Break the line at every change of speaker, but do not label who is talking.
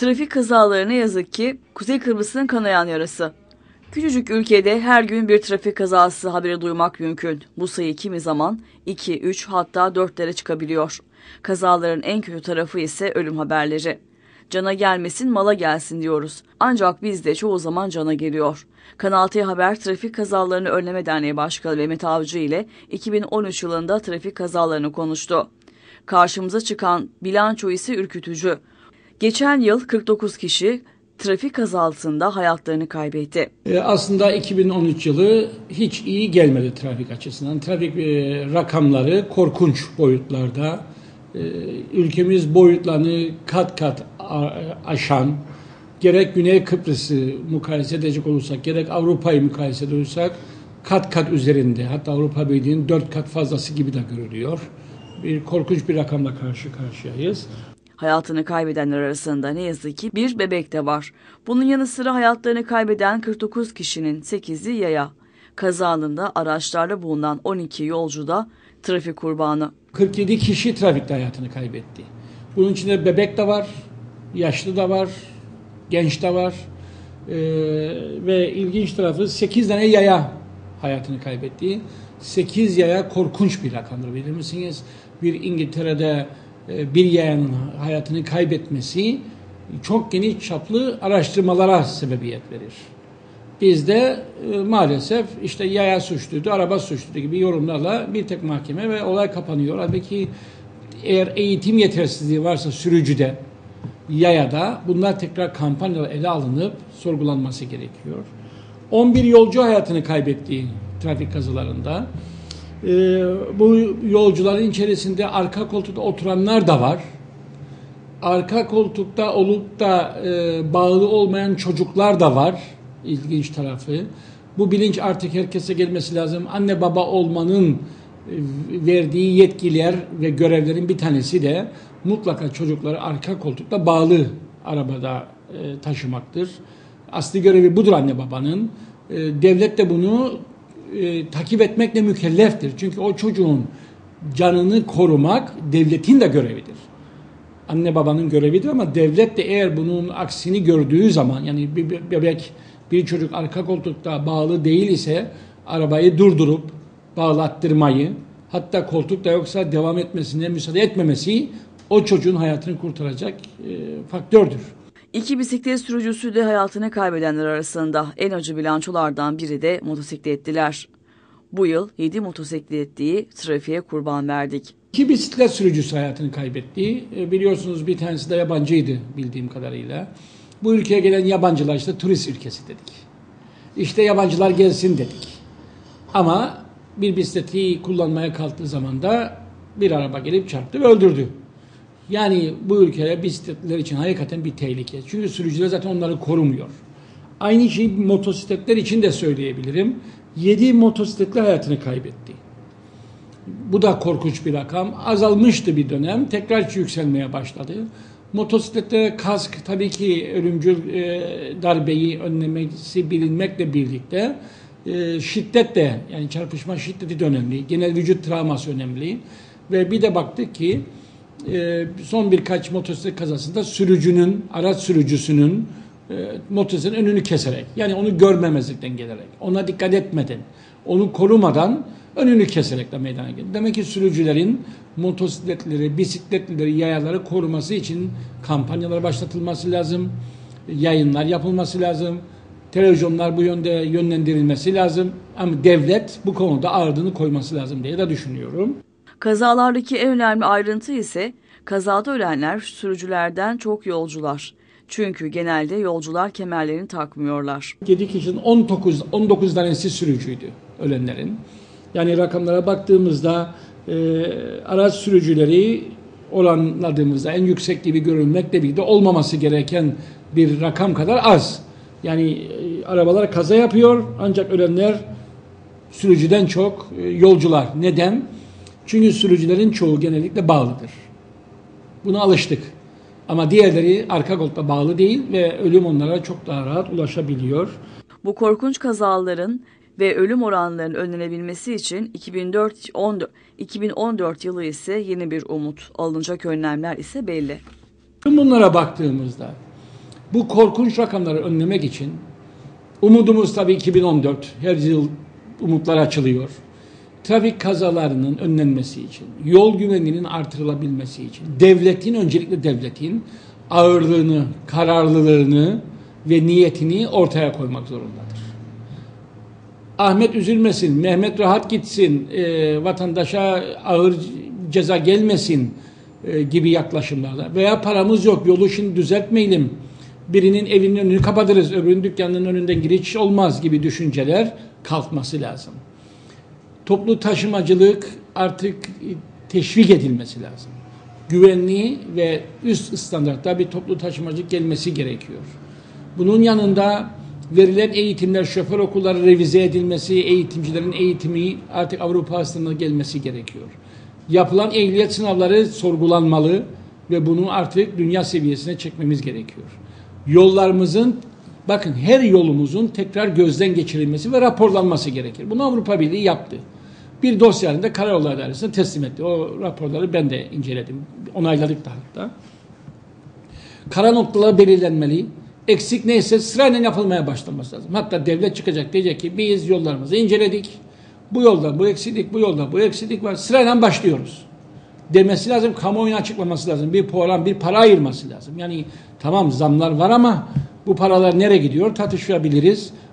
Trafik kazaları ne yazık ki Kuzey Kıbrıs'ın kanayan yarası. Küçücük ülkede her gün bir trafik kazası haberi duymak mümkün. Bu sayı kimi zaman 2, 3 hatta 4'lere çıkabiliyor. Kazaların en kötü tarafı ise ölüm haberleri. Cana gelmesin mala gelsin diyoruz. Ancak bizde çoğu zaman cana geliyor. Kanal T Haber Trafik Kazalarını Önleme Derneği Başkanı Mehmet Avcı ile 2013 yılında trafik kazalarını konuştu. Karşımıza çıkan bilanço ise ürkütücü. Geçen yıl 49 kişi trafik kazasında hayatlarını kaybetti.
Aslında 2013 yılı hiç iyi gelmedi trafik açısından. Trafik rakamları korkunç boyutlarda. Ülkemiz boyutlarını kat kat aşan, gerek Güney Kıbrıs'ı mukayese edecek olursak, gerek Avrupa'yı mukayese edecek olursak kat kat üzerinde. Hatta Avrupa Birliği'nin 4 kat fazlası gibi de görülüyor. Korkunç bir rakamla karşı karşıyayız.
Hayatını kaybedenler arasında ne yazık ki bir bebek de var. Bunun yanı sıra hayatlarını kaybeden 49 kişinin 8'i yaya. Kaza anında araçlarda bulunan 12 yolcu da trafik kurbanı.
47 kişi trafikte hayatını kaybetti. Bunun içinde bebek de var, yaşlı da var, genç de var. Ve ilginç tarafı 8 tane yaya hayatını kaybetti. 8 yaya korkunç bir rakamdır, bilir misiniz? Bir İngiltere'de bir yayanın hayatını kaybetmesi çok geniş çaplı araştırmalara sebebiyet verir. Bizde maalesef işte yaya suçluydu, araba suçluydu gibi yorumlarla bir tek mahkeme ve olay kapanıyor. Halbuki eğer eğitim yetersizliği varsa sürücüde, yayada bunlar tekrar kampanyalar ele alınıp sorgulanması gerekiyor. 11 yolcu hayatını kaybetti trafik kazalarında. Bu yolcuların içerisinde arka koltukta oturanlar da var. Arka koltukta olup da bağlı olmayan çocuklar da var. İlginç tarafı. Bu bilinç artık herkese gelmesi lazım. Anne baba olmanın verdiği yetkiler ve görevlerin bir tanesi de mutlaka çocukları arka koltukta bağlı arabada taşımaktır. Asli görevi budur anne babanın. Devlet de bunu takip etmekle mükelleftir. Çünkü o çocuğun canını korumak devletin de görevidir. Anne babanın görevidir ama devlet de eğer bunun aksini gördüğü zaman, yani bir bebek, bir çocuk arka koltukta bağlı değil ise arabayı durdurup bağlattırmayı, hatta koltukta yoksa devam etmesine müsaade etmemesi o çocuğun hayatını kurtaracak faktördür.
2 bisiklet sürücüsü de hayatını kaybedenler arasında. En acı bilançolardan biri de motosikletliler. Bu yıl 7 motosikletliyi trafiğe kurban verdik.
2 bisiklet sürücüsü hayatını kaybetti. Biliyorsunuz bir tanesi de yabancıydı bildiğim kadarıyla. Bu ülkeye gelen yabancılar işte turist ülkesi dedik. İşte yabancılar gelsin dedik. Ama bir bisikleti kullanmaya kalktığı zaman da bir araba gelip çarptı ve öldürdü. Yani bu ülkede bisikletler için hakikaten bir tehlike. Çünkü sürücüler zaten onları korumuyor. Aynı şeyi motosikletler için de söyleyebilirim. 7 motosikletli hayatını kaybetti. Bu da korkunç bir rakam. Azalmıştı bir dönem. Tekrar yükselmeye başladı. Motosiklette kask tabii ki ölümcül darbeyi önlemesi bilinmekle birlikte şiddet de, yani çarpışma şiddeti de önemli. Genel vücut travması önemli. Ve bir de baktık ki son birkaç motosiklet kazasında sürücünün, araç sürücüsünün motosikletin önünü keserek, yani onu görmemezlikten gelerek, ona dikkat etmeden, onu korumadan önünü keserek de meydana geldi. Demek ki sürücülerin motosikletleri, bisikletleri, yayaları koruması için kampanyalar başlatılması lazım, yayınlar yapılması lazım, televizyonlar bu yönde yönlendirilmesi lazım ama devlet bu konuda ağırlığını koyması lazım diye de düşünüyorum.
Kazalardaki en önemli ayrıntı ise kazada ölenler sürücülerden çok yolcular. Çünkü genelde yolcular kemerlerini takmıyorlar.
7 kişinin 19 tanesi sürücüydü ölenlerin. Yani rakamlara baktığımızda araç sürücüleri oranladığımızda en yüksek gibi görülmekle birlikte olmaması gereken bir rakam kadar az. Yani arabalar kaza yapıyor ancak ölenler sürücüden çok yolcular. Neden? Çünkü sürücülerin çoğu genellikle bağlıdır. Buna alıştık. Ama diğerleri arka koltukta bağlı değil ve ölüm onlara çok daha rahat ulaşabiliyor.
Bu korkunç kazaların ve ölüm oranlarının önlenebilmesi için 2014 yılı ise yeni bir umut. Alınacak önlemler ise belli.
Bunlara baktığımızda Bu korkunç rakamları önlemek için umudumuz tabii 2014. Her yıl umutlar açılıyor. Trafik kazalarının önlenmesi için, yol güvenliğinin artırılabilmesi için, öncelikle devletin ağırlığını, kararlılığını ve niyetini ortaya koymak zorundadır. Ahmet üzülmesin, Mehmet rahat gitsin, vatandaşa ağır ceza gelmesin gibi yaklaşımlarla veya paramız yok, yolu şimdi düzeltmeyelim, birinin evinin önünü kapatırız, öbürünün dükkanının önünden giriş olmaz gibi düşünceler kalkması lazım. Toplu taşımacılık artık teşvik edilmesi lazım. Güvenli ve üst standartta bir toplu taşımacılık gelmesi gerekiyor. Bunun yanında verilen eğitimler, şoför okulları revize edilmesi, eğitimcilerin eğitimi artık Avrupa standartına gelmesi gerekiyor. Yapılan ehliyet sınavları sorgulanmalı ve bunu artık dünya seviyesine çekmemiz gerekiyor. Yollarımızın, bakın her yolumuzun tekrar gözden geçirilmesi ve raporlanması gerekir. Bunu Avrupa Birliği yaptı. Bir dosya halinde Karayolları Dairesi'ne teslim etti. O raporları ben de inceledim. Onayladık da hatta. Kara noktalar belirlenmeli. Eksik neyse sırayla yapılmaya başlaması lazım. Hatta devlet çıkacak, diyecek ki biz yollarımızı inceledik. Bu yolda bu eksiklik, bu yolda bu eksiklik var. Sırayla başlıyoruz demesi lazım. Kamuoyuna açıklaması lazım. Bir para ayırması lazım. Yani tamam zamlar var ama bu paralar nereye gidiyor tartışabiliriz.